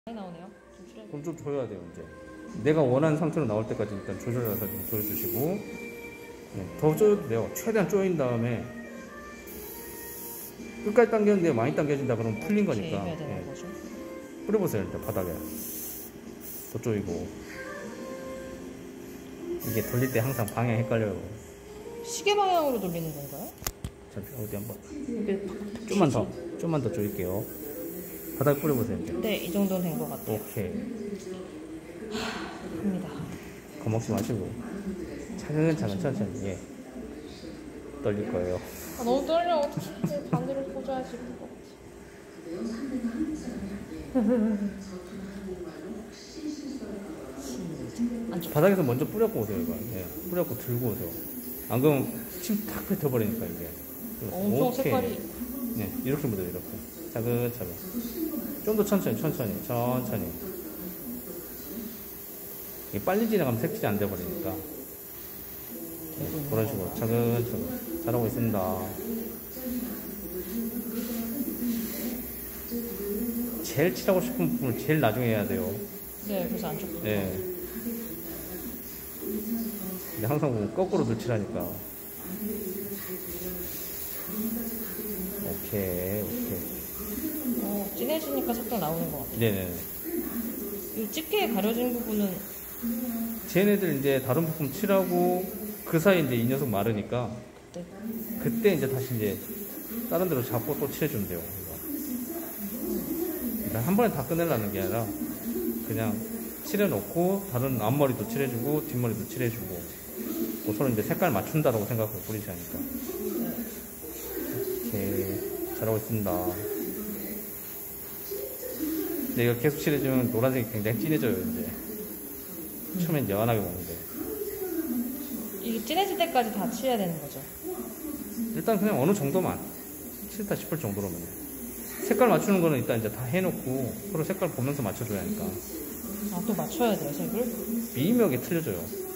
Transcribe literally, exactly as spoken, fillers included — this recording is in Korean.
많이 나오네요. 좀 줄여. 그럼 좀 줘야 돼요. 이제 내가 원하는 상태로 나올 때까지 일단 조절해서 좀 조여주시고, 네, 더 조여도 돼요. 최대한 조인 다음에 끝까지 당겼는데 많이 당겨진다 그러면 풀린 거니까. 해야 되는 네. 거죠. 뿌려보세요. 일단 바닥에 더 조이고. 이게 돌릴 때 항상 방향 헷갈려요. 시계 방향으로 돌리는 건가요? 잠시 어디 한번 좀만 더 좀만 더 조일게요. 바닥에 뿌려보세요. 이제. 네, 이 정도는 된 것 같아요. 오케이. 합니다. 겁먹지 마시고 차근차근 천천히. 예. 떨릴 거예요. 아, 너무 떨려. 어떻게 반대로 꽂아야지. 안쪽. 바닥에서 먼저 뿌려고 오세요. 이거. 예. 뿌려고 들고 오세요. 안 그러면 침 탁 뱉어버리니까 이게. 엄청 오케이. 색깔이. 네, 이렇게 묻어요. 이렇게 차근차근. 좀 더 천천히 천천히 천천히. 이게 빨리 지나가면 색칠이 안 돼버리니까. 네, 그런 식으로 차근차근 잘하고 있습니다. 제일 칠하고 싶은 부분을 제일 나중에 해야 돼요. 네, 그래서 안쪽. 네. 근데 항상 보면 거꾸로도 칠하니까. 오케이, 오케이. 어, 진해지니까 색깔 나오는 것 같아요. 네네. 이 집게에 가려진 부분은 쟤네들 이제 다른 부품 칠하고 그 사이 이제 이 녀석 마르니까 그때. 그때 이제 다시 이제 다른 데로 잡고 또 칠해준대요. 그러니까 한 번에 다 끝내려는 게 아니라 그냥 칠해놓고 다른 앞머리도 칠해주고 뒷머리도 칠해주고 뭐 서로 이제 색깔 맞춘다라고 생각하고 뿌리시니까. 이렇게 잘하고 있습니다. 근데 이거 계속 칠해주면 노란색이 굉장히 진해져요. 이제 처음엔 연하게 먹는데 이게 진해질 때까지 다 칠해야 되는 거죠. 일단 그냥 어느 정도만 싫다 싶을 정도로만. 색깔 맞추는 거는 일단 이제 다 해놓고 서로 색깔 보면서 맞춰줘야 하니까. 아, 또 맞춰야 돼요, 색을? 미묘하게 틀려져요.